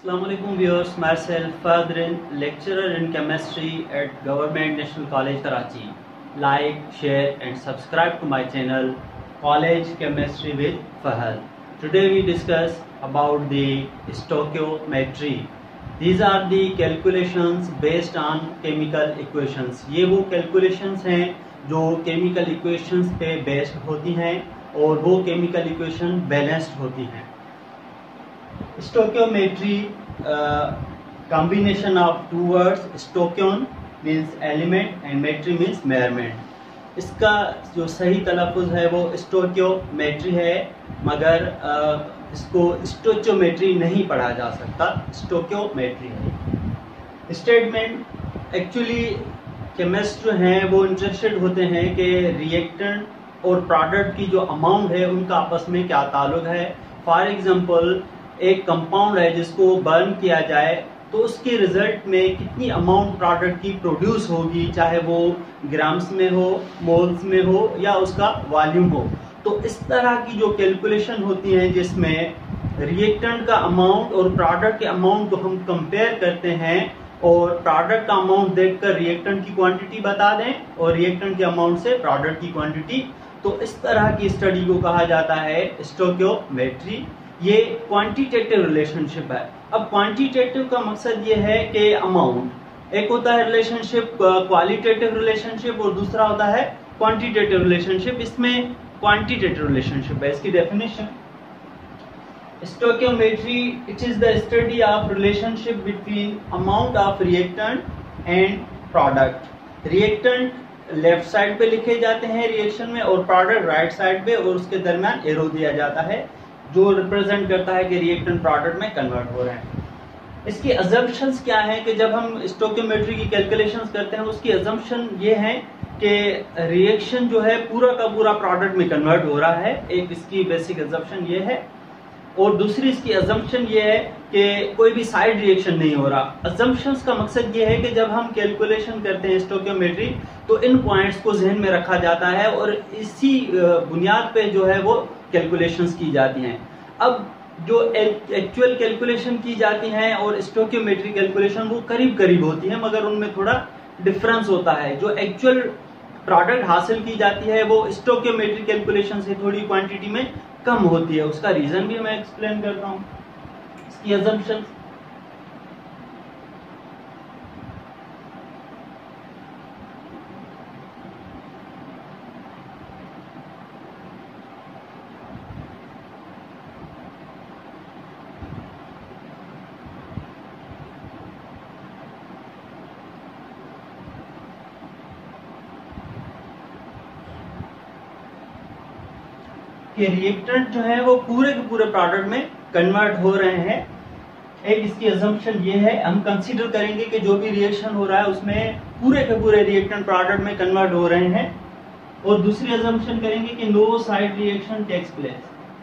Assalamu alaikum viewers, myself Fadrin, lecturer in chemistry at Government National College Karachi. Like, share and subscribe to my channel College Chemistry with Fahad. Today we discuss about the stoichiometry. These are the calculations based on chemical equations. ये वो calculations हैं जो chemical equations पे based होती हैं और वो chemical equation balanced होती हैं. Stoichiometry combination of two words. Stoichion means element and metry means measurement. इसका जो सही तलफ़ुज़ है वो स्टोइचियोमेट्री है, मगर इसको स्टोइचियोमेट्री नहीं पढ़ा जा सकता, स्टोइचियोमेट्री है. स्टेटमेंट एक्चुअली केमिस्ट जो हैं वो इंटरेस्टेड होते हैं कि रिएक्टेंट और प्रोडक्ट की जो अमाउंट है उनका आपस में क्या ताल्लुक है. फॉर एग्जांपल एक कंपाउंड है जिसको बर्न किया जाए तो उसके रिजल्ट में कितनी अमाउंट प्रोडक्ट की प्रोड्यूस होगी, चाहे वो ग्राम्स में हो, मोल्स में हो या उसका वॉल्यूम हो. तो इस तरह की जो कैलकुलेशन होती हैं जिसमें रिएक्टेंट का अमाउंट और प्रोडक्ट के अमाउंट को हम कंपेयर करते हैं और प्रोडक्ट का अमाउंट देखकर रिएक्टेंट की क्वांटिटी बता दें और रिएक्टेंट के अमाउंट से प्रोडक्ट की क्वांटिटी, तो इस तरह की स्टडी को कहा जाता है स्टोइचियोमेट्री. ये क्वांटिटेटिव रिलेशनशिप है. अब क्वांटिटेटिव का मकसद ये है कि अमाउंट, एक होता है रिलेशनशिप क्वालिटेटिव रिलेशनशिप और दूसरा होता है क्वांटिटेटिव रिलेशनशिप. इसमें क्वांटिटेटिव रिलेशनशिप है. इसकी definition, stoichiometry it is the study of relationship between amount of reactant and product. Reactant left side पे लिखे जाते हैं रिएक्शन में और प्रोडक्ट राइट साइड पे, और उसके दरमियान एरो दिया जाता है जो रिप्रेजेंट करता है कि रिएक्टेंट प्रोडक्ट में कन्वर्ट हो रहे हैं. इसकी अजम्पशंस क्या है कि जब हम स्टोइचियोमेट्री की कैलकुलेशंस करते हैं उसकी अजम्पशन ये है कि रिएक्शन जो है पूरा का पूरा प्रोडक्ट में कन्वर्ट हो रहा है. एक इसकी बेसिक अजम्पशन ये है. और दूसरी इसकी अजम्पशन ये है कि कोई भी साइड रिएक्शन नहीं हो रहा. अजम्पशंस का मकसद ये है कि जब हम कैलकुलेशन करते हैं स्टोइचियोमेट्री तो इन पॉइंट्स को जहन में रखा जाता है और इसी बुनियाद पे जो है वो कैलकुलेशंस की जाती हैं. अब जो एक्चुअल कैलकुलेशन की जाती हैं और स्टोइचियोमेट्री कैलकुलेशन वो करीब करीब होती है, मगर उनमें थोड़ा डिफरेंस होता है. जो एक्चुअल प्रोडक्ट हासिल की जाती है वो स्टोइचियोमेट्री कैलकुलेशन से थोड़ी क्वांटिटी में कम होती है. उसका रीजन भी मैं एक्सप्लेन करता हूं. इसकी असम्पशन, कि रिएक्टेंट जो है वो पूरे के पूरे प्रोडक्ट में कन्वर्ट हो रहे हैं. एक इसकी अजम्पशन ये है, हम कंसीडर करेंगे कि जो भी रिएक्शन हो रहा है उसमें पूरे के पूरे रिएक्टेंट प्रोडक्ट में कन्वर्ट हो रहे हैं. और दूसरी अजम्पशन करेंगे कि no side reaction takes place.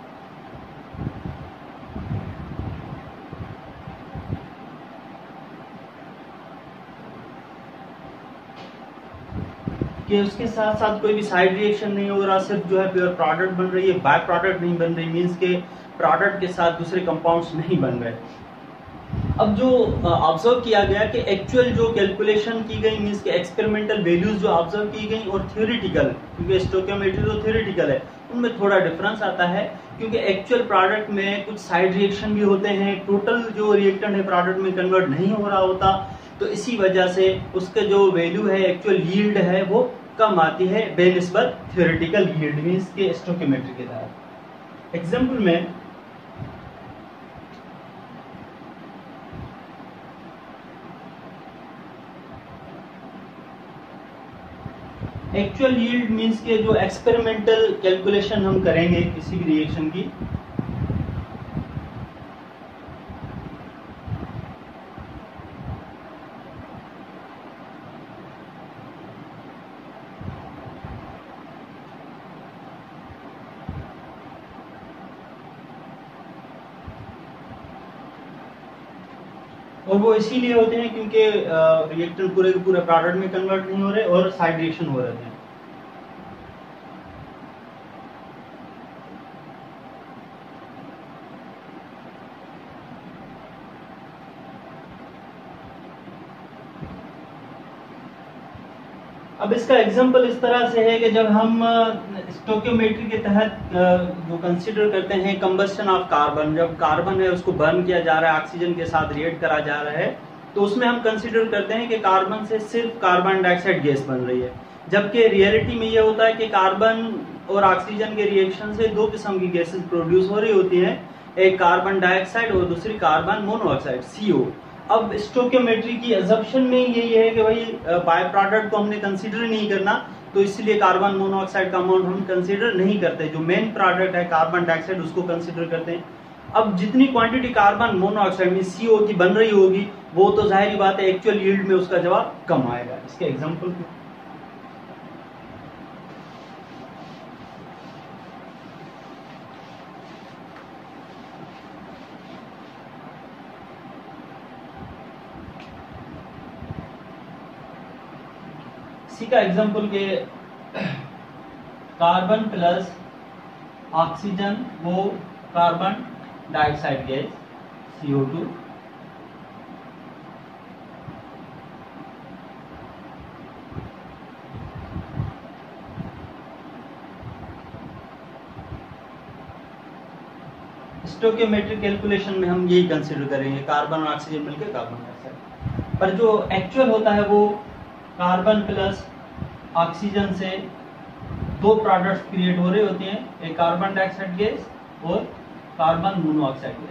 कि उसके साथ साथ कोई भी साइड रिएक्शन नहीं हो रहा, सिर्फ जो है प्योर प्रोडक्ट बन रही है, बाय प्रोडक्ट नहीं बन रही. मींस के प्रोडक्ट के साथ दूसरे कंपाउंड्स नहीं बन रहे. अब जो ऑब्जर्व किया गया कि एक्चुअल जो कैलकुलेशन की गई, मींस के एक्सपेरिमेंटल वैल्यूज जो ऑब्जर्व की गई और थ्योरेटिकल, क्योंकि स्टोइचियोमेट्री तो थ्योरेटिकल है, उनमें थोड़ा डिफरेंस आता है. क्योंकि एक्चुअल प्रोडक्ट में कुछ साइड रिएक्शन भी होते हैं, टोटल जो रिएक्टेंट है प्रोडक्ट में कन्वर्ट नहीं हो रहा होता. तो इसी वजह से उसके जो वैल्यू है, एक्चुअल यील्ड है, वो कम आती है बेनिस्बत थ्योरेटिकल यील्ड, मींस के स्टोइचियोमेट्री के तहत. एग्जांपल में एक्चुअल यील्ड मींस के जो एक्सपेरिमेंटल कैलकुलेशन हम करेंगे किसी भी रिएक्शन की, और वो इसीलिए होते हैं क्योंकि रिएक्टेंट पूरे के पूरे प्रोडक्ट में कन्वर्ट नहीं हो रहे और साइड रिएक्शन हो रहे हैं. अब इसका एग्जांपल इस तरह से है कि जब हम स्टोकियोमेट्री के तहत जो कंसीडर करते हैं कंबस्शन ऑफ कार्बन, जब कार्बन है उसको बर्न किया जा रहा है, ऑक्सीजन के साथ रिएक्ट करा जा रहा है, तो उसमें हम कंसीडर करते हैं कि कार्बन से सिर्फ कार्बन डाइऑक्साइड गैस बन रही है, जबकि रियलिटी में ये होता है कि कार्बन और ऑक्सीजन के रिएक्शन से दो किस्म की गैसेस प्रोड्यूस हो रही होती हैं, एक कार्बन डाइऑक्साइड और दूसरी कार्बन मोनोऑक्साइड CO। अब स्टोकियोमेट्री की अजम्पशन में यही है कि भाई बाय प्रोडक्ट को हमने कंसीडर नहीं करना, तो इसलिए कार्बन मोनोऑक्साइड का अमाउंट हम कंसीडर नहीं करते, जो मेन प्रोडक्ट है कार्बन डाइऑक्साइड उसको कंसीडर करते हैं। अब जितनी क्वांटिटी कार्बन मोनोऑक्साइड में CO की बन रही होगी वो तो जाहिर बात है एक्चुअल यील्ड में उसका जवाब कम आएगा। इसके एग्जांपल इसी का एग्जांपल के कार्बन प्लस ऑक्सीजन वो carbon dioxide gas CO2, stoichiometric calculation में हम यही कंसीडर करेंगे, कार्बन और ऑक्सीजन मिलकर कार्बन डाइऑक्साइड। पर जो एक्चुअल होता है वो कार्बन प्लस ऑक्सीजन से दो प्रोडक्ट्स क्रिएट हो रहे होते हैं, एक कार्बन डाइऑक्साइड गैस और कार्बन मोनोऑक्साइड गैस।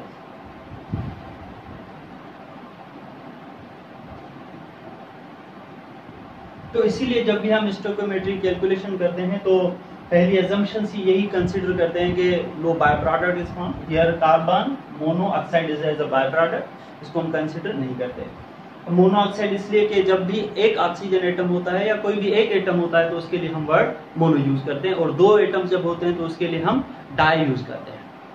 तो इसीलिए जब भी हम स्टोकियोमेट्रिक कैलकुलेशन करते हैं तो पहली अजम्पशन से यही कंसीडर करते हैं कि no byproduct is form here, carbon monoxide is as a byproduct, इसको हम कंसीडर नहीं करते। मोनोऑक्साइड इसलिए कि जब भी एक ऑक्सीजन एटम होता है या कोई भी एक एटम होता है तो उसके लिए हम वर्ड मोनो यूज करते हैं, और दो एटम जब होते हैं तो उसके लिए हम डाई यूज करते हैं।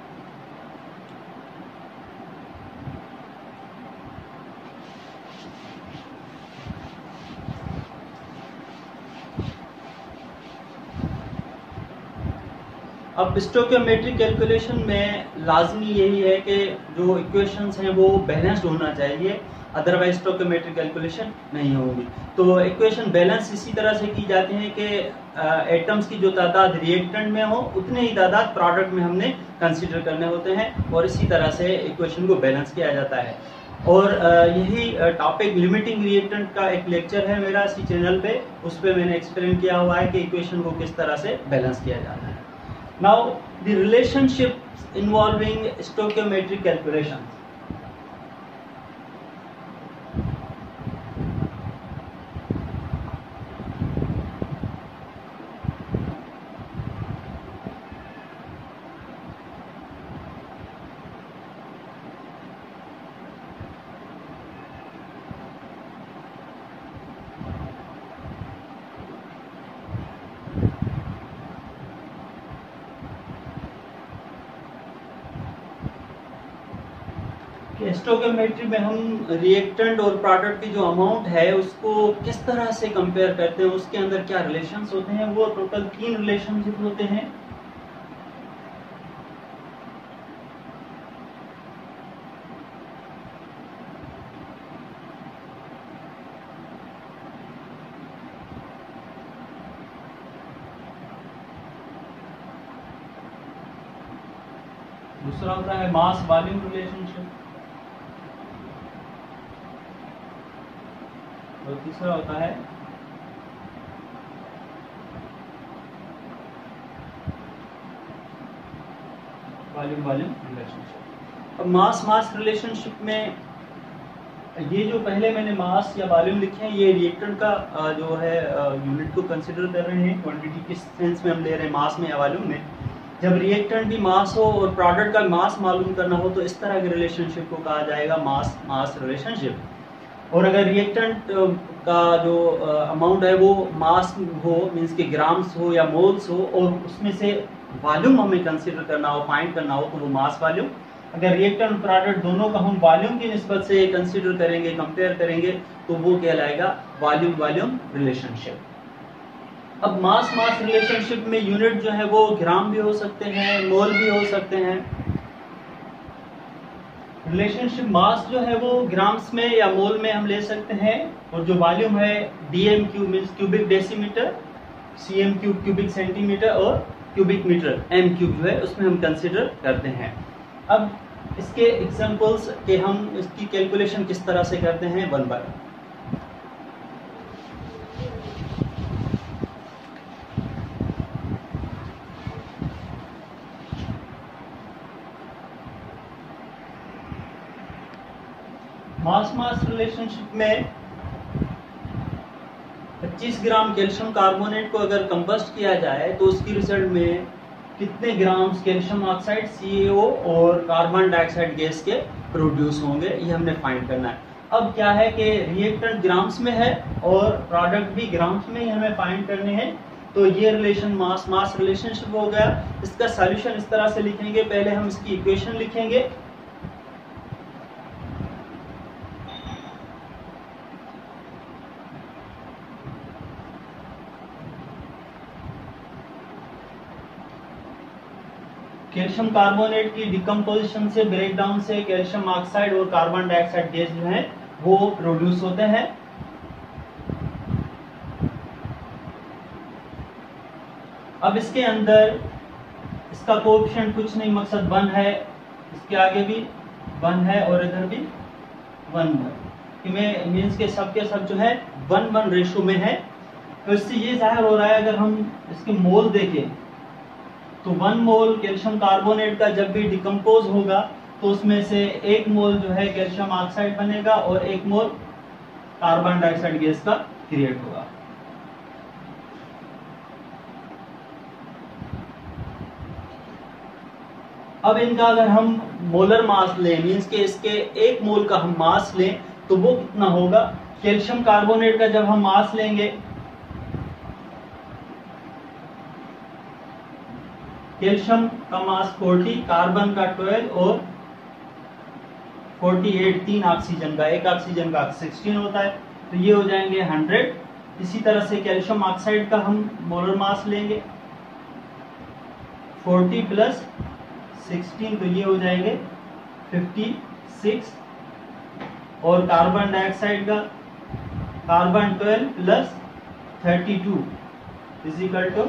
अब स्टोकियोमेट्रिक कैलकुलेशन में लाजमी यही है कि जो इक्वेशंस हैं वो बैलेंस्ड होना चाहिए, अदरवाइज स्टोकियोमेट्रिक कैलकुलेशन नहीं होगी। तो इक्वेशन बैलेंस इसी तरह से की जाती है कि एटम्स की जो तादाद रिएक्टेंट में हो उतने ही तादाद प्रोडक्ट में हमने कंसीडर करने होते हैं, और इसी तरह से इक्वेशन को बैलेंस किया जाता है। और यही टॉपिक लिमिटिंग रिएक्टेंट का एक लेक्चर है मेरा इसी चैनल पे, उस पर मैंने एक्सप्लेन किया हुआ है कि इक्वेशन को किस तरह से बैलेंस किया जाता है। Now the relationships involving stoichiometric calculations. Stoichiometry में हम रिएक्टेंट और प्रोडक्ट की जो अमाउंट है उसको किस तरह से कंपेयर करते हैं, उसके अंदर क्या रिलेशंस होते हैं, वो टोटल 3 रिलेशनशिप होते हैं। दूसरा होता है मास वॉल्यूम रिलेशनशिप, और तीसरा होता है वॉल्यूम रिलेशनशिप। अब मास रिलेशनशिप में ये जो पहले मैंने मास या वॉल्यूम लिखे हैं ये रिएक्टेंट का जो है यूनिट को कंसीडर कर रहे हैं, क्वांटिटी किस सेंस में हम ले रहे हैं, मास में या वॉल्यूम में। जब रिएक्टेंट भी मास हो और प्रोडक्ट का मास मालूम करना हो तो इस तरह के रिलेशनशिप को कहा जाएगा मास रिलेशनशिप। और अगर रिएक्टेंट का जो अमाउंट है वो मास हो, मींस के ग्राम्स हो या मोल्स हो, और उसमें से वॉल्यूम हमें कंसीडर करना हो, फाइंड करना हो, तो वो मास वॉल्यूम। अगर रिएक्टेंट प्रोडक्ट दोनों का हम वॉल्यूम की निस्बत से कंसीडर करेंगे, कंपेयर करेंगे, तो वो कहलाएगा वॉल्यूम रिलेशनशिप। अब मास रिलेशनशिप में यूनिट जो है वो ग्राम भी हो सकते हैं, मोल भी हो सकते हैं। रिलेशनशिप मास जो है वो ग्राम्स में या मोल में हम ले सकते हैं, और जो वॉल्यूम है DM cube means cubic decimetre, CM cube cubic centimetre, और क्यूबिक मीटर एम क्यूब जो है उसमें हम कंसिडर करते हैं। अब इसके एग्जांपल्स के हम इसकी कैलकुलेशन किस तरह से करते हैं one by one. Mass mass relationship में 25 ग्राम कैल्शियम कार्बोनेट को अगर कंबस्ट किया जाए तो उसकी रिजल्ट में कितने ग्राम्स कैल्शियम ऑक्साइड CaO और कार्बन डाइऑक्साइड गैस के प्रोड्यूस होंगे, ये हमने फाइंड करना है। अब क्या है कि रिएक्टेंट ग्राम्स में है और प्रोडक्ट भी ग्राम्स में ही हमें फाइंड करने हैं, तो ये रिलेशन मास मास रिलेशनशिप हो गया। इसका सॉल्यूशन इस तरह से लिखेंगे, पहले हम इसकी इक्वेशन लिखेंगे। कैल्शियम कार्बोनेट की डिकम्पोजिशन से, ब्रेकडाउन से कैल्शियम ऑक्साइड और कार्बन डाइऑक्साइड गैस जो है वो प्रोड्यूस होते हैं। अब इसके अंदर इसका कोएफिशिएंट कुछ नहीं, मकसद 1 है, इसके आगे भी 1 है और इधर भी 1 है, मीन्स के सब जो है 1:1 रेशो में है। तो इससे ये जाहिर हो रहा है, अगर हम इसके मोल देखें तो 1 मोल कैल्शियम कार्बोनेट का जब भी डिकम्पोज होगा तो उसमें से 1 मोल जो है कैल्शियम ऑक्साइड बनेगा और 1 मोल कार्बन डाइऑक्साइड गैस का क्रिएट होगा। अब इनका अगर हम मोलर मास लें, मींस के इसके 1 मोल का हम मास लें तो वो कितना होगा। कैल्शियम कार्बोनेट का जब हम मास लेंगे, कैल्शियम का मास 40, कार्बन का 12 और 48 3 ऑक्सीजन का, एक ऑक्सीजन का 16 होता है, तो ये हो जाएंगे 100। इसी तरह से कैल्शियम ऑक्साइड का हम मोलर मास लेंगे 40 प्लस 16, तो ये हो जाएंगे 56। और कार्बन डाइऑक्साइड का carbon 12 plus 32 is equal to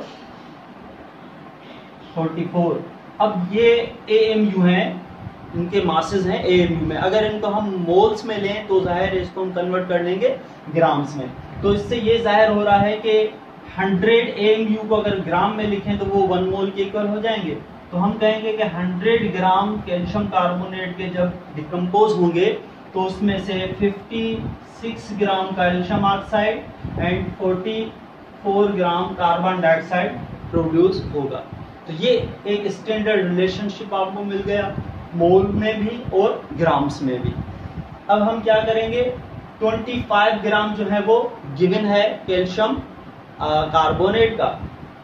44। अब ये AMU हैं, इनके मासेस हैं AMU में। अगर इनको हम मोल्स में लें तो जाहिर है इसको हम कन्वर्ट कर लेंगे ग्राम्स में। तो इससे ये जाहिर हो रहा है कि 100 AMU को अगर ग्राम में लिखें तो वो 1 मोल के इक्वल हो जाएंगे। तो हम कहेंगे कि 100 ग्राम कैल्शियम कार्बोनेट के जब डिकम्पोज होंगे तो उसमें से 56 gram calcium oxide and 44 gram carbon dioxide produce होगा। तो ये एक स्टैंडर्ड रिलेशनशिप आपको मिल गया, मोल में भी और ग्राम्स में भी। अब हम क्या करेंगे, 25 ग्राम जो है वो गिवन है कैल्शियम कार्बोनेट का।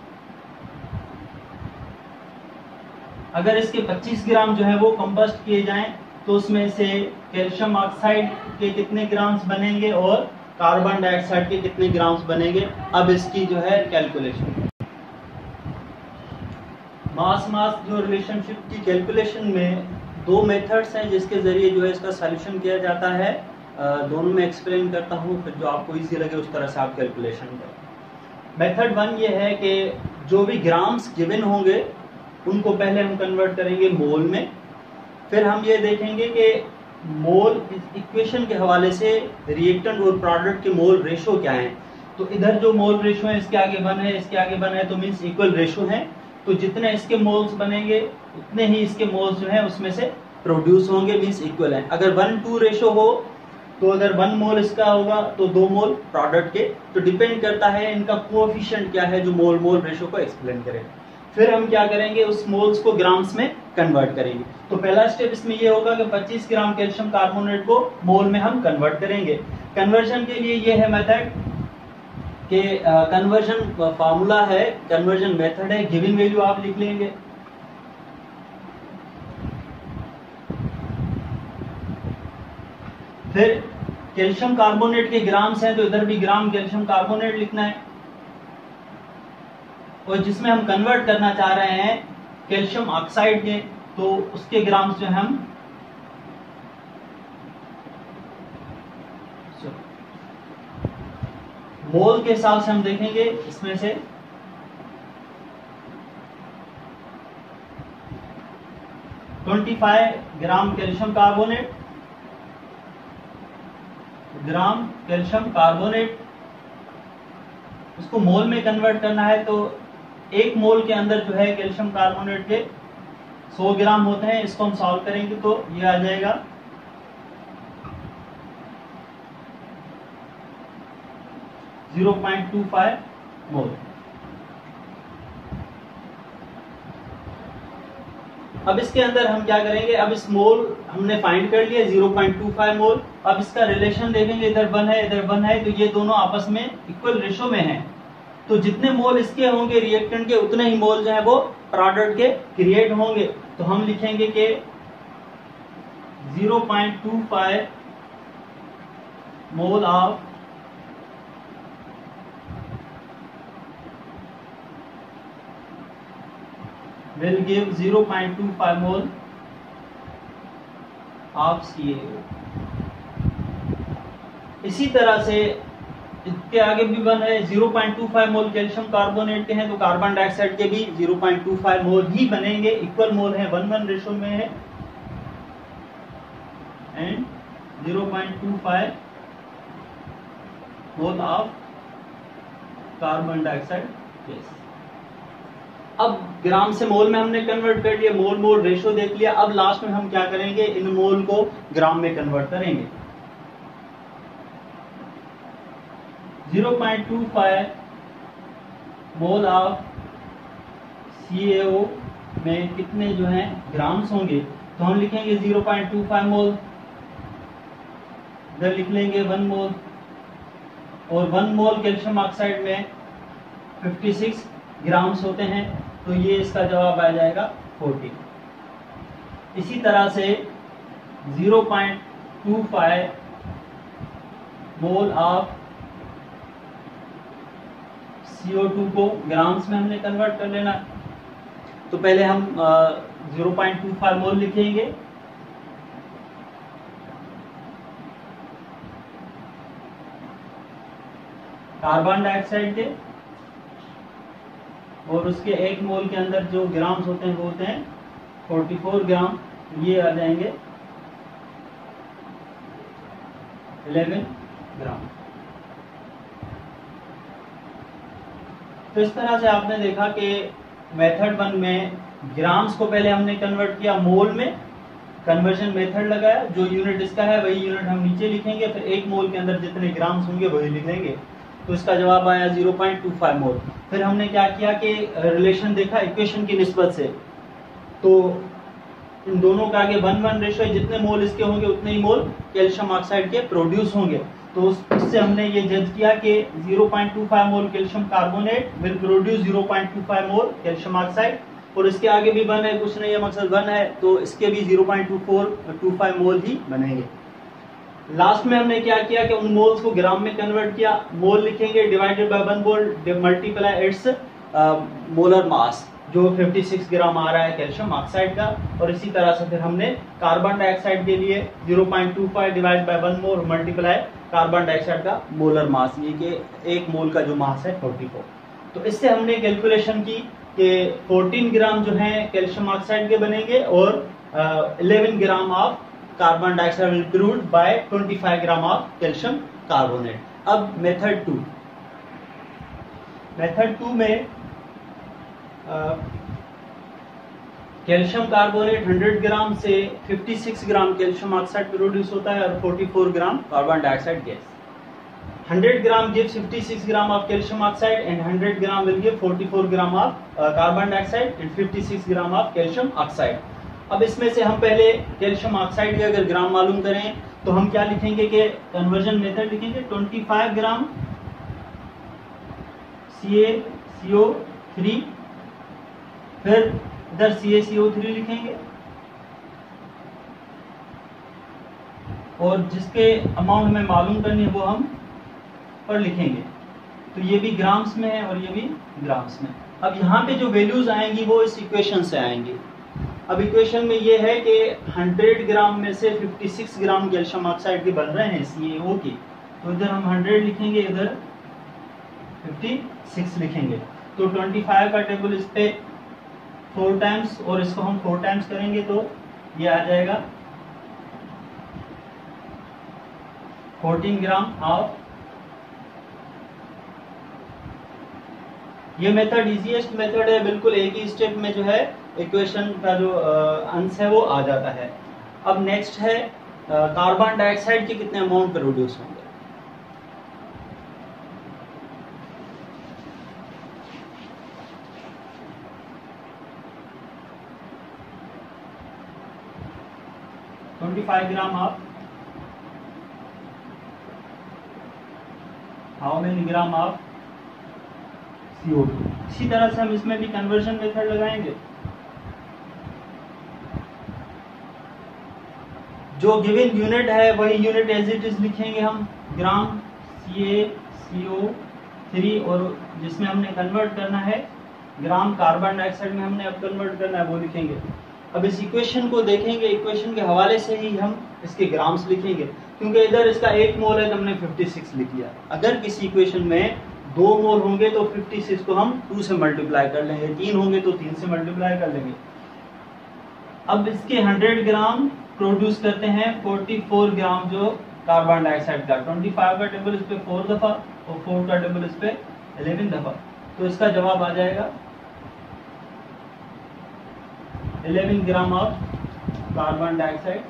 अगर इसके 25 ग्राम जो है वो कंबस्ट किए जाएं तो उसमें से कैल्शियम ऑक्साइड के कितने ग्राम्स बनेंगे और कार्बन डाइऑक्साइड के कितने ग्राम्स बनेंगे। अब इसकी जो है कैलकुलेशन, मास मास जो रिलेशनशिप की कैलकुलेशन में 2 मेथड्स हैं जिसके जरिए जो है इसका सॉल्यूशन किया जाता है। दोनों में एक्सप्लेन करता हूँ, फिर जो आपको इजी लगे उस तरह से आप कैलकुलेशन करें। मेथड 1 ये है कि जो भी ग्राम्स गिवन होंगे उनको पहले हम कन्वर्ट करेंगे मोल में, फिर हम ये देखेंगे कि मोल इक्वेशन के हवाले से रिएक्टेंट और प्रोडक्ट के मोल रेशो क्या है। तो इधर जो मोल रेशो है इसके आगे 1 है, इसके आगे 1 है, तो मीन्स इक्वल रेशो है। तो जितने इसके मोल्स बनेंगे उतने ही इसके मोल्स जो है उसमें से प्रोड्यूस होंगे, मीन्स इक्वल है। अगर 1:2 रेशो हो तो अगर 1 मोल इसका होगा तो 2 मोल प्रोडक्ट के। तो डिपेंड करता है इनका कोएफिशिएंट क्या है जो मोल मोल रेशो को एक्सप्लेन करे। फिर हम क्या करेंगे, उस मोल्स को ग्राम्स में कन्वर्ट करेंगे। तो पहला स्टेप इसमें ये होगा कि 25 ग्राम कैल्शियम कार्बोनेट को मोल में हम कन्वर्ट करेंगे। कन्वर्जन के लिए ये है मेथड कि कन्वर्जन फार्मूला है, कन्वर्जन मेथड है, गिवन वैल्यू आप लिख लेंगे। फिर कैल्शियम कार्बोनेट के ग्राम्स हैं तो इधर भी ग्राम कैल्शियम कार्बोनेट लिखना है, और जिसमें हम कन्वर्ट करना चाह रहे हैं कैल्शियम ऑक्साइड के, तो उसके ग्राम्स जो हम मोल के हिसाब से हम देखेंगे, इसमें से 25 ग्राम कैल्शियम कार्बोनेट, उसको मोल में कन्वर्ट करना है तो 1 मोल के अंदर जो है कैल्शियम कार्बोनेट के 100 ग्राम होते हैं। इसको हम सॉल्व करेंगे तो ये आ जाएगा 0.25 मोल। अब इसके अंदर हम क्या करेंगे, अब इस मोल हमने फाइंड कर लिया 0.25 मोल। अब इसका रिलेशन देखेंगे, इधर 1 है इधर 1 है, तो ये दोनों आपस में इक्वल रेशो में हैं। तो जितने मोल इसके होंगे रिएक्टेंट के, उतने ही मोल जो है वो प्रोडक्ट के क्रिएट होंगे। तो हम लिखेंगे कि 0.25 mole of will give 0.25 mole of CaO। इसी तरह से इसके आगे भी 1 है, 0.25 मोल कैल्शियम कार्बोनेट के हैं तो कार्बन डाइऑक्साइड के भी 0.25 मोल ही बनेंगे। इक्वल मोल है, 1:1 रेशो में है। And 0.25 mole of carbon dioxide gas. अब ग्राम से मोल में हमने कन्वर्ट कर लिया, मोल मोल रेशो देख लिया। अब लास्ट में हम क्या करेंगे, इन मोल को ग्राम में कन्वर्ट करेंगे। 0.25 मोल ऑफ CaO में कितने जो हैं ग्राम्स होंगे, तो हम लिखेंगे 0.25 मोल, इधर लिख लेंगे 1 मोल, और 1 मोल कैल्शियम ऑक्साइड में 56 ग्राम्स होते हैं, तो ये इसका जवाब आ जाएगा 40। इसी तरह से 0.25 मोल ऑफ CO2 को ग्राम्स में हमने कन्वर्ट कर लेना। तो पहले हम 0.25 मोल लिखेंगे, कार्बन डाइऑक्साइड के, और उसके 1 मोल के अंदर जो ग्राम्स होते हैं वो होते हैं 44 ग्राम। ये आ जाएंगे 11 ग्राम। तो इस तरह से आपने देखा कि मेथड 1 में ग्राम्स को पहले हमने कन्वर्ट किया मोल में, कन्वर्जन मेथड लगाया, जो यूनिट इसका है वही यूनिट हम नीचे लिखेंगे, फिर 1 मोल के अंदर जितने ग्राम्स होंगे वही लिखेंगे। तो इसका जवाब आया 0.25 मोल। फिर हमने क्या किया कि रिलेशन देखा इक्वेशन की निस्बत से, तो इन दोनों का आगे 1:1 रेशो है, जितने मोल इसके होंगे उतने ही मोल कैल्शियम ऑक्साइड के प्रोड्यूस होंगे। तो उससे हमने ये जज किया कि 0.25 mole calcium carbonate will produce 0.25 mole calcium oxide, और इसके आगे भी 1 है, कुछ नहीं है, मकसद 1 है, तो इसके भी 0.25 मोल ही बनेंगे। लास्ट में हमने क्या किया कि उन मोल्स को ग्राम में कन्वर्ट किया। मोल लिखेंगे divided by 1 mole multiply its molar mass, जो 56 ग्राम आ रहा है कैल्शियम ऑक्साइड का। और इसी तरह से फिर हमने कार्बन डाइऑक्साइड के लिए 0.25 divide by 1 mole multiply carbon dioxide का मोलर मास, ये कि 1 मोल का जो मास है 44। तो इससे हमने कैलकुलेशन की कि 14 ग्राम जो है कैल्शियम ऑक्साइड के बनेंगे और 11 gram of carbon dioxide will produced by 25 gram of calcium carbonate. अब मेथड 2, मेथड 2 में कैल्शियम कार्बोनेट 100 ग्राम से 56 ग्राम कैल्शियम ऑक्साइड प्रोड्यूस होता है और 44 gram carbon dioxide gas. 100 gram gives 56 gram of calcium oxide and 100 gram will give 44 gram of carbon dioxide and 56 gram of calcium oxide। अब इसमें से हम पहले कैल्शियम ऑक्साइड के अगर ग्राम मालूम करें तो हम क्या लिखेंगे कि कन्वर्जन मेथड लिखेंगे 25 ग्राम CaCO3, फिर इधर CaCO3 लिखेंगे और जिसके अमाउंट में मालूम करनी है वो हम पर लिखेंगे। तो ये भी ग्राम्स में है और ये भी ग्राम्स में। अब यहाँ पे जो वैल्यूज आएंगी वो इस इक्वेशन से आएंगी। अब इक्वेशन में ये है कि 100 ग्राम में से 56 ग्राम कैल्शियम ऑक्साइड के बन रहे हैं CaO की, तो इधर हम 100 लिखेंगे, इधर 56 लिखेंगे। तो 25 का टेबल इस पे 4 टाइम्स और इसको हम 4 टाइम्स करेंगे तो ये आ जाएगा 14 ग्राम ऑफ। ये मेथड इजीएस्ट मेथड है, बिल्कुल एक ही स्टेप में जो है इक्वेशन का जो अंश है वो आ जाता है। अब नेक्स्ट है कार्बन डाइऑक्साइड के कितने अमाउंट प्रोड्यूस होंगे। Gram of how many gram of CO2। इसी तरह से हम इसमें भी कन्वर्जन मेथड लगाएंगे। जो गिवन यूनिट है वही यूनिट एज इट इज लिखेंगे हम, ग्राम CO3, और जिसमें हमने कन्वर्ट करना है ग्राम कार्बन डाइऑक्साइड में हमने अब कन्वर्ट करना है वो लिखेंगे। अब इस इक्वेशन को देखेंगे, इक्वेशन के हवाले से ही हम इसके ग्राम्स लिखेंगे, क्योंकि इधर इसका 1 मोल है तो हमने 56 लिख लिया। अगर किसी इक्वेशन में 2 मोल होंगे तो 56 को हम 2 से मल्टीप्लाई कर लेंगे, 3 होंगे तो 3 से मल्टीप्लाई कर लेंगे। अब इसके 100 ग्राम प्रोड्यूस करते हैं 44 ग्राम जो कार्बन डाइऑक्साइड का। 25 का टेबल इस पे 4 दफा और 4 का टेबल इस पे 11 दफा, तो इसका जवाब आ जाएगा 11 ग्राम ऑफ कार्बन डाइऑक्साइड।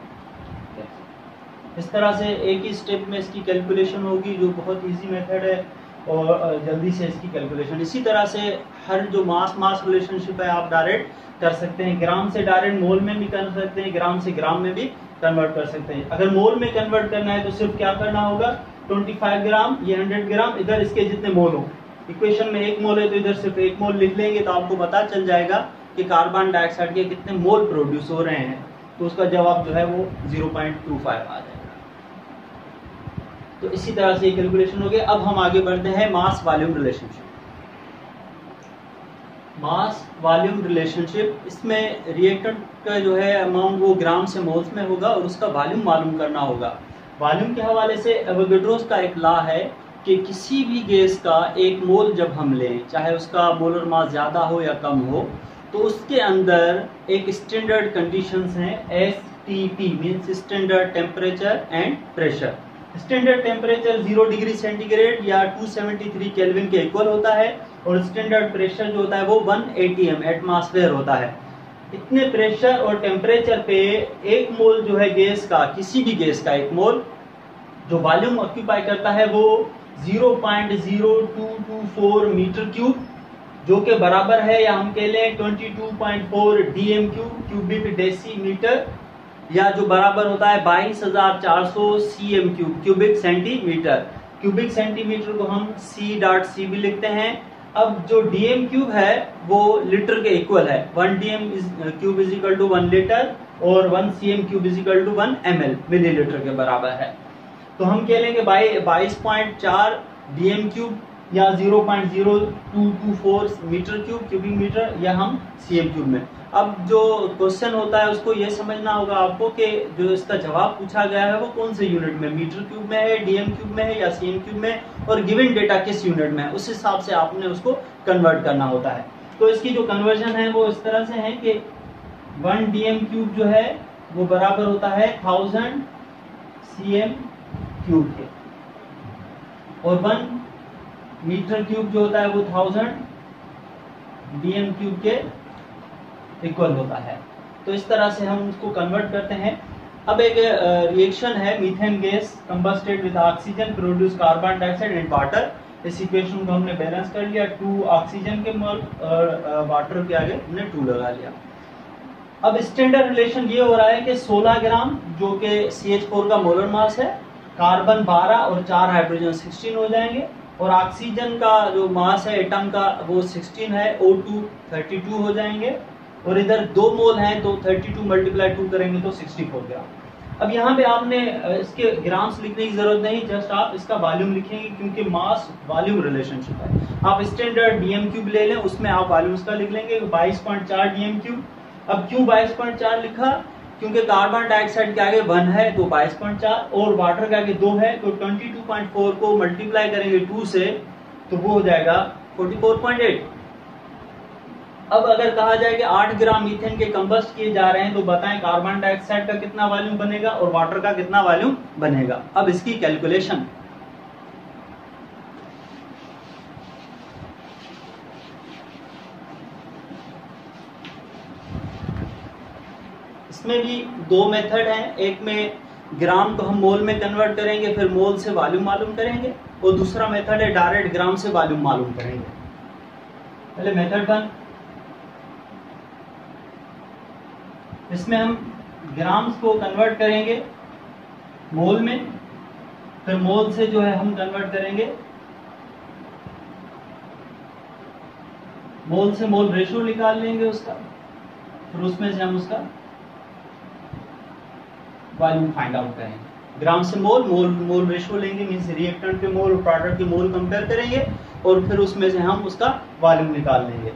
इस तरह से एक ही स्टेप में इसकी कैलकुलेशन होगी, जो बहुत इजी मेथड है और जल्दी से इसकी कैलकुलेशन। इसी तरह से हर जो मास मास रिलेशनशिप है आप डायरेक्ट कर सकते हैं, ग्राम से डायरेक्ट मोल में भी कर सकते हैं, ग्राम से ग्राम में भी कन्वर्ट कर सकते हैं। अगर मोल में कन्वर्ट करना है तो सिर्फ क्या करना होगा, 25 ग्राम ये 100 ग्राम, इधर इसके जितने मोल हो, इक्वेशन में 1 मोल है तो इधर सिर्फ 1 मोल लिख लेंगे तो आपको पता चल जाएगा कि कार्बन डाइऑक्साइड के कितने मोल प्रोड्यूस हो रहे हैं, तो उसका जवाब जो है वो 0.25 आ जाएगा। तो इसी तरह से कैलकुलेशन हो गया। अब हम आगे बढ़ते हैं mass volume relationship. Mass volume relationship, इसमें रिएक्टेंट का जो है अमाउंट वो ग्राम से मोल्स में होगा और उसका वॉल्यूम मालूम करना होगा। वॉल्यूम के हवाले से एवोगैड्रोस का एक लॉ है कि किसी भी गैस का 1 मोल जब हम लें, चाहे उसका मोलर मास ज़्यादा हो या कम हो, तो उसके अंदर एक स्टैंडर्ड कंडीशंस हैं, STP means standard temperature and pressure. Standard temperature 0 degree centigrade या 273 केल्विन के इक्वल होता है और स्टैंडर्ड प्रेशर जो होता है वो 1 ATM एटमॉस्फेयर होता है। इतने प्रेशर और टेम्परेचर पे 1 मोल जो है गैस का, किसी भी गैस का 1 मोल जो वॉल्यूम ऑक्यूपाई करता है वो 0.0224 मीटर क्यूब, जो के बराबर है, या हम कह लें 22.4 DMQ क्यूबिक डेसीमीटर, या जो बराबर होता है 22,400 CM cubic centimetre. Cubic centimetre को हम C.C भी लिखते हैं। अब जो DM क्यूब है वो लीटर के इक्वल है, 1 DM cube is equal to 1 litre और 1 CM cube is equal to 1 ml millilitre के बराबर है। तो हम कह लेंगे 22.4 DM क्यूब या 0.0224 मीटर क्यूब क्यूबिक मीटर, या हम CM क्यूब में। अब जो क्वेश्चन होता है उसको ये समझना होगा आपको कि जो इसका जवाब पूछा गया है वो कौन से यूनिट में, मीटर क्यूब में है, DM क्यूब में है या CM क्यूब में, और गिवन डेटा किस यूनिट में है, उस हिसाब से आपने उसको कन्वर्ट करना होता है। तो इसकी जो कन्वर्जन है वो इस तरह से है कि 1 DM क्यूब जो है वो बराबर होता है 1000 CM क्यूब के, और 1 मीटर क्यूब जो होता है वो 1000 DM क्यूब के इक्वल होता है। तो इस तरह से हम उसको कन्वर्ट करते हैं। अब एक रिएक्शन है, methane gas combusted with oxygen produce carbon dioxide and water. इस इक्वेशन को हमने बैलेंस कर लिया, 2 ऑक्सीजन के मोल और वाटर के आगे हमने 2 लगा लिया। अब स्टैंडर्ड रिलेशन ये हो रहा है कि 16 ग्राम जो कि CH4 का मोलर मास है, कार्बन 12 और 4 हाइड्रोजन 16 हो जाएंगे, और ऑक्सीजन का जो मास है एटम का वो 16 है, O2 32 हो जाएंगे, और इधर 2 मोल हैं तो 32 मल्टीप्लाई 2 करेंगे तो 64 ग्राम। अब यहाँ पे आपने इसके ग्राम्स लिखने की जरूरत नहीं, जस्ट आप इसका वॉल्यूम लिखेंगे क्योंकि मास वॉल्यूम रिलेशनशिप है। आप स्टैंडर्ड DM क्यूब ले लें, उसमें आप वॉल्यूम का लिख लेंगे 22.4 DM क्यूब। अब क्यों 22.4 लिखा, क्योंकि कार्बन डाइऑक्साइड के आगे 1 है तो 22.4 और वाटर के आगे 2 है तो 22.4 को मल्टीप्लाई करेंगे 2 से तो वो हो जाएगा 44.8। अब अगर कहा जाए कि 8 ग्राम मीथेन के कंबस्ट किए जा रहे हैं तो बताएं कार्बन डाइऑक्साइड का कितना वॉल्यूम बनेगा और वाटर का कितना वॉल्यूम बनेगा। अब इसकी कैलकुलेशन, इसमें भी दो मेथड हैं। एक में ग्राम को हम मोल में कन्वर्ट करेंगे, फिर मोल से वॉल्यूम मालूम करेंगे, और दूसरा मेथड है डायरेक्ट ग्राम से वॉल्यूम मालूम करेंगे। पहले मेथड 1, इसमें हम ग्राम्स को कन्वर्ट करेंगे मोल में, फिर मोल से जो है हम कन्वर्ट करेंगे, मोल से मोल रेशो निकाल लेंगे उसका, फिर उसमें से हम उसका वॉल्यूम फाइंड आउट करेंगे। ग्राम से मोल, मोल मोल रेशो लेंगे, मींस रिएक्टेंट के मोल और प्रोडक्ट के मोल कंपेयर करेंगे और फिर उसमें से हम उसका वॉल्यूम निकाल लेंगे।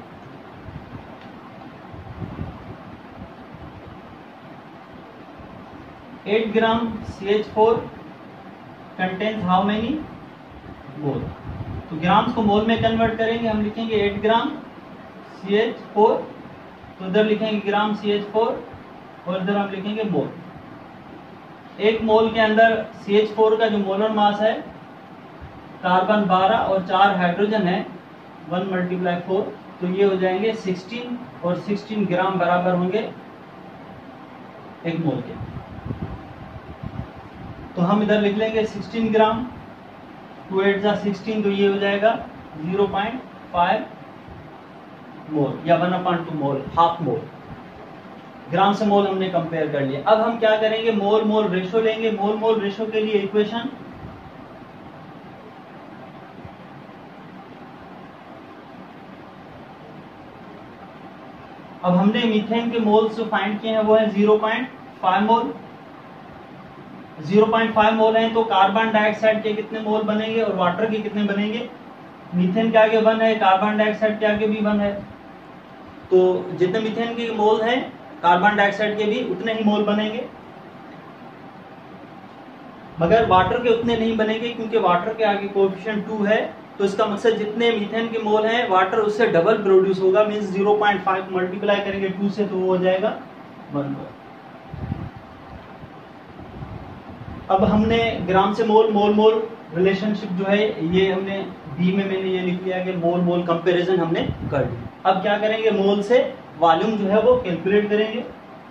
Eight gram CH4 contains how many mole, तो ग्राम्स को मोल में कन्वर्ट करेंगे, हम लिखेंगे 8 ग्राम CH4, तो इधर लिखेंगे ग्राम CH4 और इधर हम लिखेंगे मोल। एक मोल के अंदर CH4 का जो मोलर मास है कार्बन 12 और 4 हाइड्रोजन है 1 × 4, तो ये हो जाएंगे 16 और 16 ग्राम बराबर होंगे एक मोल के। तो हम इधर लिख लेंगे 16 ग्राम, 2 8 जा 16, तो ये हो जाएगा 0.5 मोल या 1/2 मोल, हाफ मोल। ग्राम से मोल हमने कंपेयर कर लिया। अब हम क्या करेंगे, मोल मोल रेशो लेंगे। मोल मोल रेशो के लिए इक्वेशन, अब हमने मीथेन के मोल्स जो फाइंड किए हैं वो है 0.5 मोल। 0.5 मोल है तो कार्बन डाइऑक्साइड के कितने मोल बनेंगे और वाटर के कितने बनेंगे। मीथेन के आगे 1 है, कार्बन डाइऑक्साइड के आगे भी 1 है, तो जितने मीथेन के मोल हैं कार्बन डाइऑक्साइड के भी उतने ही मोल बनेंगे, मगर वाटर के उतने नहीं बनेंगे क्योंकि वाटर के आगे कोएफिशिएंट 2 है। तो इसका मकसद जितने मीथेन के मोल हैं वाटर उससे डबल प्रोड्यूस होगा, मींस 0.5 मल्टीप्लाई करेंगे 2 से तो वो हो जाएगा 1 मोल। अब हमने ग्राम से मोल, मोल मोल रिलेशनशिप जो है ये हमने बी में मैंने ये लिख लिया कि मोल मोल कंपैरिजन हमने कर लिया। अब क्या करेंगे, मोल से वॉल्यूम जो है वो कैलकुलेट करेंगे।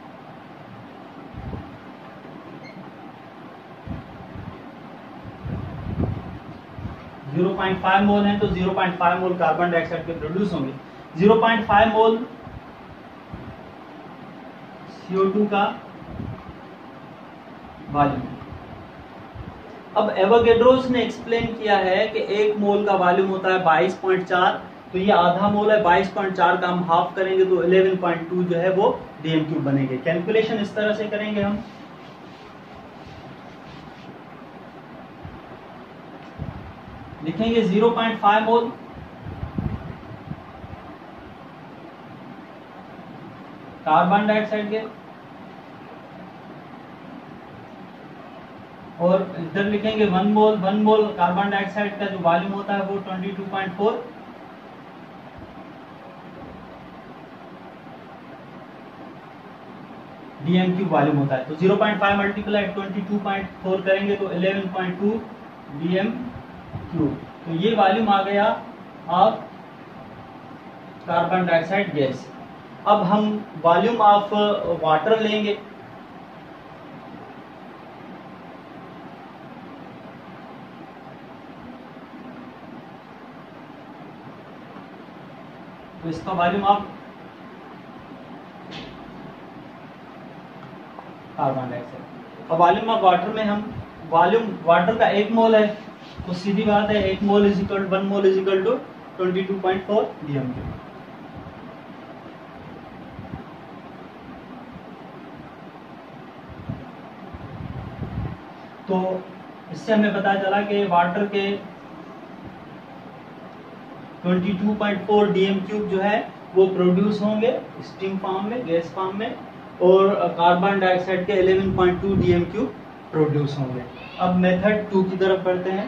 .5 मोल है तो 0.5 मोल कार्बन डाइऑक्साइड के प्रोड्यूस होंगे, 0.5 मोल CO2 का वॉल्यूम। अब एवोगैड्रोस ने एक्सप्लेन किया है कि 1 मोल का वॉल्यूम होता है 22.4, तो ये आधा मोल है, 22.4 का हम हाफ करेंगे तो 11.2 जो है वो DM³ बनेंगे। कैलकुलेशन इस तरह से करेंगे हम, लिखेंगे 0.5 मोल कार्बन डाइऑक्साइड के, और इधर लिखेंगे 1 मोल। 1 मोल कार्बन डाइऑक्साइड का जो वॉल्यूम होता है वो 22.4, DM³ वॉल्यूम होता है। तो 0.5 मल्टीप्लाई 22.4 करेंगे तो 11.2 DM³। तो ये वॉल्यूम आ गया ऑफ कार्बन डाइऑक्साइड गैस। अब हम वॉल्यूम ऑफ वाटर लेंगे, तो इसका वॉल्यूम ऑफ कार्बन डाइऑक्साइड। अब वॉल्यूम ऑफ वाटर में हम, वॉल्यूम वाटर का 1 मोल है तो सीधी बात है 1 mole is equal 1 mole is equal to 22.4 DM³। तो इससे हमें पता चला कि वाटर के 22.4 DM³ जो है वो प्रोड्यूस होंगे स्टीम फॉर्म में, गैस फॉर्म में, और कार्बन डाइऑक्साइड के 11.2 dm³ प्रोड्यूस होंगे। अब मेथड 2 की तरफ बढ़ते हैं।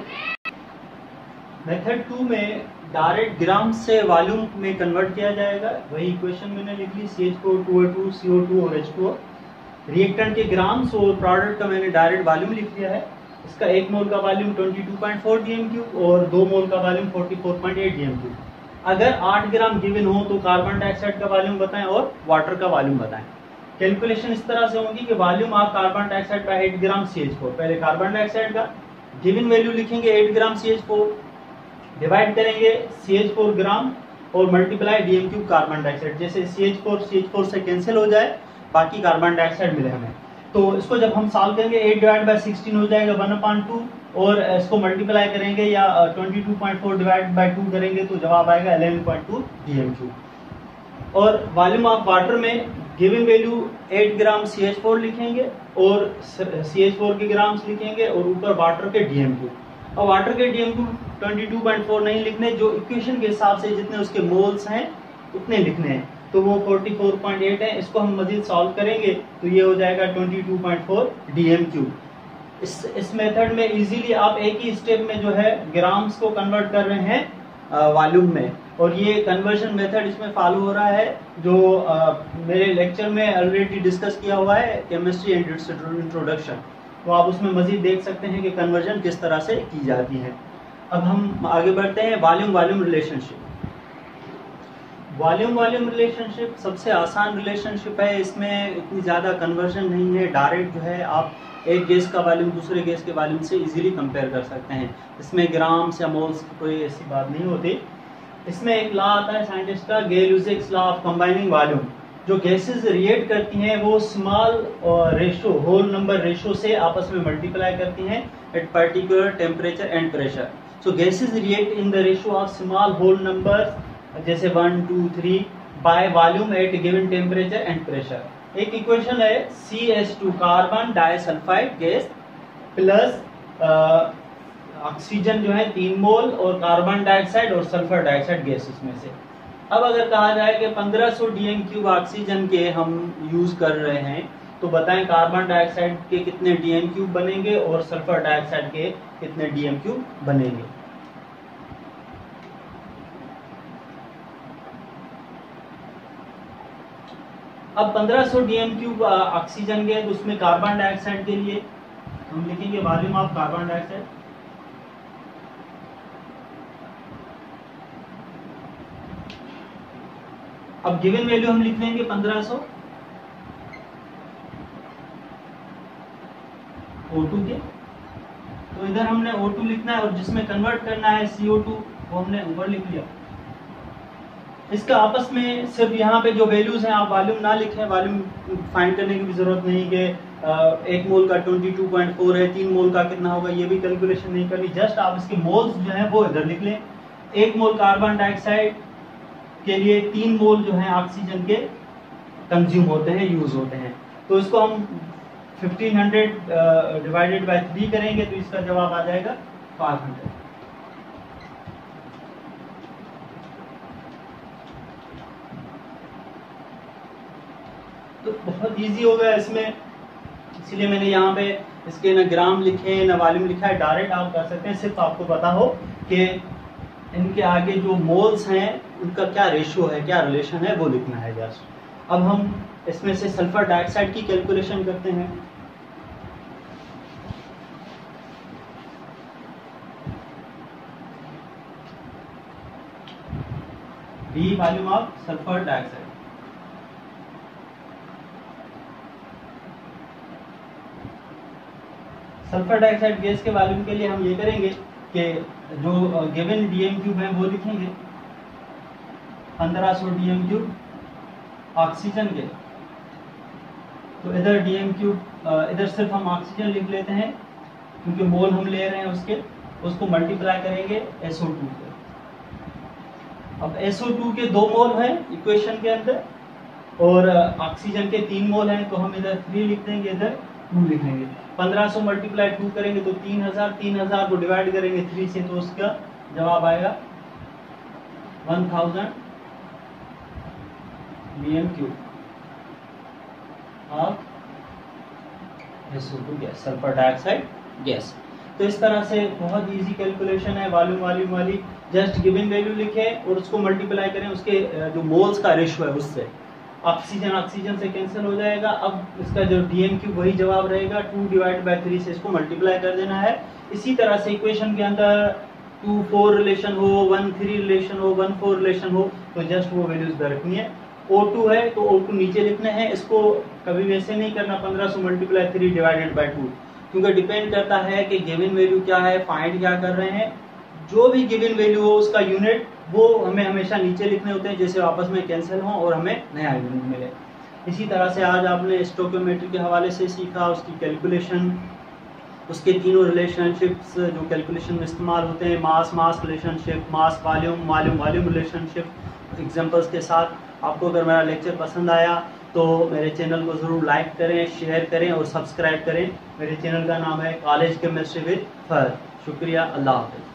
मेथड 2 में डायरेक्ट ग्राम से वॉल्यूम में कन्वर्ट किया जाएगा। वही इक्वेशन मैंने लिख ली, CH4 2O2 CO2 और H2O। रिएक्टेंट के ग्राम्स और प्रोडक्ट का मैंने डायरेक्ट वॉल्यूम लिख दिया है। इसका 1 मोल का वॉल्यूम 22.4 dm³ और 2 मोल का वॉल्यूम 44.8 dm³। अगर 8 ग्राम गिवन हो तो कार्बन डाइऑक्साइड का वॉल्यूम बताएं और वाटर का वॉल्यूम बताएं। कैलकुलेशन इस तरह से होगी कि volume of carbon dioxide by 8 gram CH4। पहले कार्बन डाइऑक्साइड का गिवन वैल्यू लिखेंगे 8 ग्राम CH4, डिवाइड करेंगे CH4 ग्राम और मल्टीप्लाई dm³ कार्बन डाइऑक्साइड। जैसे CH4 से कैंसिल हो जाए, बाकी कार्बन डाइऑक्साइड मिले हमें। तो इसको जब हम सॉल्व करेंगे 8 डिवाइड बाय 16 हो जाएगा 1/2 और इसको मल्टीप्लाई करेंगे या 22.4 डिवाइड बाय 2 करेंगे तो जवाब आएगा 11.2 dm³। और वॉल्यूम ऑफ वाटर में गिवन वैल्यू 8 ग्राम CH4 लिखेंगे और CH4 के ग्राम्स लिखेंगे और ऊपर वाटर के dm³। और वाटर के dm³ 22.4 नहीं लिखने, जो इक्वेशन के हिसाब से जितने उसके मोल्स हैं उतने लिखने हैं। तो वो 44.8 है। इसको हम मजीद सॉल्व करेंगे तो ये हो जाएगा 22.4 dm³। इस मेथड में इजीली आप एक ही स्टेप में जो है ग्राम्स को कन्वर्ट कर रहे हैं वॉल्यूम में। और ये कन्वर्जन मेथड इसमें फॉलो हो रहा है जो मेरे लेक्चर में ऑलरेडी डिस्कस किया हुआ है, केमिस्ट्री एंड इट्स इंट्रोडक्शन। तो आप उसमें मजीद देख सकते हैं कि कन्वर्जन किस तरह से की जाती है। अब हम आगे बढ़ते हैं। Volume relationship. वॉल्यूम रिलेशनशिप सबसे आसान रिलेशनशिप है। इसमें इतनी ज़्यादा कन्वर्जन नहीं है। डायरेक्ट जो है आप एक गैस का वॉल्यूम दूसरे गैस के वॉल्यूम से इजीली कंपेयर कर सकते हैं। इसमें ग्राम्स या मोल्स की कोई ऐसी बात नहीं होती। इसमें एक लॉ आता है साइंटिस्ट का, Gay Lussac's law of combining volume. जो गैसेस रिएक्ट करती हैं वो small ratio, whole number ratio से आपस में मल्टीप्लाई करती हैं at particular temperature and pressure. So gases react in the ratio of small whole number जैसे 1 2 3 by volume at given temperature and pressure. एक इक्वेशन है CH2 carbon disulphide gas plus oxygen जो है 3 मोल और carbon dioxide और sulphur dioxide gas इसमें से। अब अगर कहा जाए कि 1500 dm³ ऑक्सीजन के हम यूज कर रहे हैं तो बताएं कार्बन डाइऑक्साइड के कितने dm³ बनेंगे और सल्फर डाइऑक्साइड के कितने dm³ बनेंगे। अब 1500 dm³ ऑक्सीजन के, तो उसमें कार्बन डाइऑक्साइड के लिए हम लिखेंगे वॉल्यूम ऑफ कार्बन डाइऑक्साइड। अब गिवन वैल्यू हम लिख लेंगे 1500 O2 के। तो इधर हमने O2 लिखना है और जिसमें कन्वर्ट करना है CO2 वो हमने ऊपर लिख लिया। इसका आपस में सिर्फ यहाँ पे जो वैल्यूज हैं आप वॉल्यूम ना लिखें, वॉल्यूम फाइंड करने की भी जरूरत नहीं कि 1 मोल का 22.4 है, 3 मोल का कितना होगा ये भी कैलकुलेशन नहीं करनी। जस्ट आप इसके मोल्स जो है वो इधर लिख लें। 1 मोल कार्बन डाइऑक्साइड के लिए 3 मोल जो है ऑक्सीजन के कंज्यूम होते हैं, यूज होते हैं। तो इसको हम 1500 डिवाइडेड बाय 3 करेंगे तो इसका जवाब आ जाएगा 500। तो बहुत इजी हो गया इसमें, इसलिए मैंने यहाँ पे इसके ना ग्राम लिखे ना वॉल्यूम लिखा है, डायरेक्ट आप कर सकते हैं। सिर्फ आपको पता हो कि इनके आगे जो मोल्स हैं उनका क्या रेशियो है, क्या रिलेशन है, वो लिखना है जस्ट। अब हम इसमें से सल्फर डाइऑक्साइड की कैलकुलेशन करते हैं। The volume of sulphur dioxide. Sulphur dioxide gas के वॉल्यूम के लिए हम ये करेंगे कि जो गिवन dm³ है वो लिखेंगे 1500 dm³ ऑक्सीजन के। तो इधर dm³ इधर सिर्फ हम ऑक्सीजन लिख लेते हैं क्योंकि मोल हम ले रहे हैं उसको मल्टीप्लाई करेंगे SO2 से। अब SO2 के 2 मोल हैं इक्वेशन के अंदर और ऑक्सीजन के 3 मोल हैं, तो हम इधर 3 लिख देंगे, इधर 2 लिख लेंगे। 1500 मल्टीप्लाई 2 करेंगे तो 3000 को डिवाइड करेंगे 3 से तो उसका जवाब आएगा 1000 dm³। Of SO2 gas, sulphur dioxide gas. तो इस तरह से बहुत इजी कैलकुलेशन है, वॉल्यूम वॉल्यूम वाली। जस्ट गिवन वैल्यू लिखें और उसको मल्टीप्लाई करें उसके जो मोल्स का रेशियो है उससे। ऑक्सीजन ऑक्सीजन से कैंसिल हो जाएगा। अब इसका जो DMQ वही जवाब रहेगा, 2 डिवाइड बाई 3 से इसको मल्टीप्लाई कर देना है। इसी तरह से इक्वेशन के अंदर 2-4 रिलेशन हो, 1-3 रिलेशन हो, 1-4 रिलेशन हो, तो जस्ट वो वैल्यूज रखनी है। O2 है तो O2 नीचे लिखने हैं, इसको कभी वैसे नहीं करना 1500 मल्टीप्लाई 3 डिवाइडेड बाई 2, क्योंकि डिपेंड करता है कि गिवन वैल्यू क्या है, फाइंड क्या कर रहे हैं। जो भी गिवन वैल्यू हो उसका यूनिट वो हमें हमेशा नीचे लिखने होते हैं, जैसे आपस में कैंसिल हो और हमें नया यूनिट मिले। इसी तरह से आज आपने स्टोकियोमेट्री के हवाले से सीखा, उसकी कैलकुलेशन, उसके तीनों रिलेशनशिप्स जो कैलकुलेशन में इस्तेमाल होते हैं, mass mass relationship, mass volume volume volume relationship, examples के साथ। आपको अगर मेरा लेक्चर पसंद आया तो मेरे चैनल को ज़रूर लाइक करें, शेयर करें और सब्सक्राइब करें। मेरे चैनल का नाम है कॉलेज केमिस्ट्री विद फहद। शुक्रिया, अल्लाह हाफ़िज़।